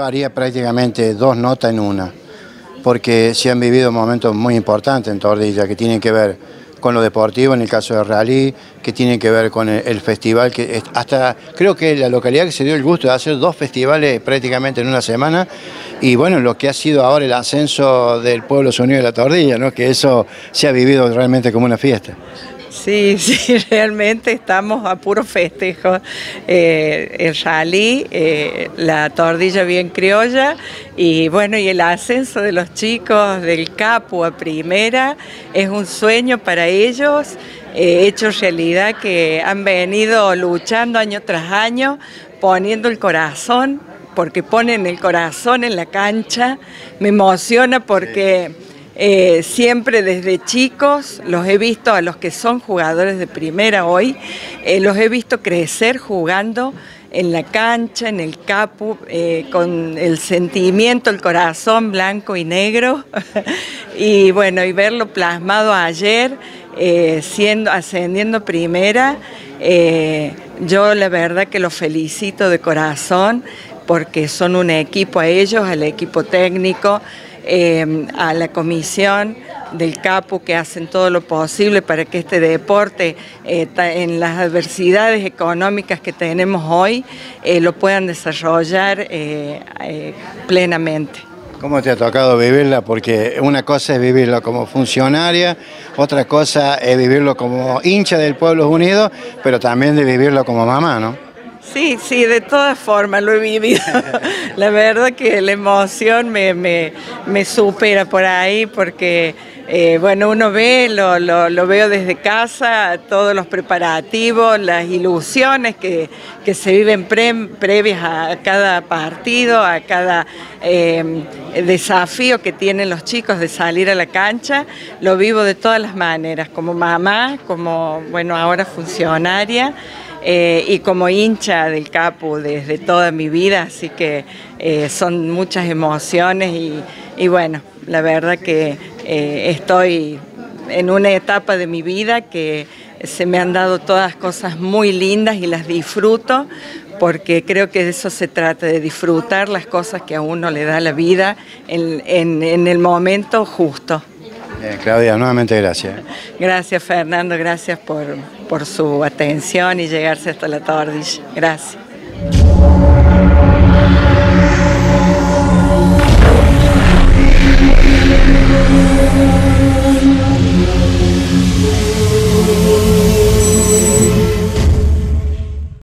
haría prácticamente dos notas en una, porque se han vivido momentos muy importantes en Tordilla que tienen que ver con lo deportivo, en el caso del rally, que tienen que ver con el festival, que hasta creo que la localidad que se dio el gusto de hacer dos festivales prácticamente en una semana, y bueno, lo que ha sido ahora el ascenso del Pueblo Unido de la Tordilla, ¿no? Que eso se ha vivido realmente como una fiesta. Sí, sí, realmente estamos a puro festejo. El rally, la Tordilla bien criolla y bueno, y el ascenso de los chicos del Capu a primera es un sueño para ellos, hecho realidad, que han venido luchando año tras año, poniendo el corazón, porque ponen el corazón en la cancha. Me emociona porque siempre desde chicos los he visto, a los que son jugadores de primera hoy, los he visto crecer jugando en la cancha, en el Capu, con el sentimiento, el corazón blanco y negro. Y bueno, y verlo plasmado ayer, ascendiendo primera, yo la verdad que los felicito de corazón, porque son un equipo a ellos, al equipo técnico, a la comisión del Capu, que hacen todo lo posible para que este deporte, en las adversidades económicas que tenemos hoy, lo puedan desarrollar plenamente. ¿Cómo te ha tocado vivirla? Porque una cosa es vivirlo como funcionaria, otra cosa es vivirlo como hincha del Pueblo Unido, pero también de vivirlo como mamá, ¿no? Sí, sí, de todas formas lo he vivido. La verdad que la emoción me supera por ahí, porque bueno, uno ve, lo veo desde casa, todos los preparativos, las ilusiones que se viven previas a cada partido, a cada desafío que tienen los chicos de salir a la cancha. Lo vivo de todas las maneras, como mamá, como, bueno, ahora funcionaria, y como hincha del Capu desde toda mi vida, así que son muchas emociones y bueno, la verdad que estoy en una etapa de mi vida que se me han dado todas cosas muy lindas y las disfruto, porque creo que de eso se trata, de disfrutar las cosas que a uno le da la vida en el momento justo. Claudia, nuevamente gracias. Gracias, Fernando, gracias por su atención y llegarse hasta la Tordilla. Gracias.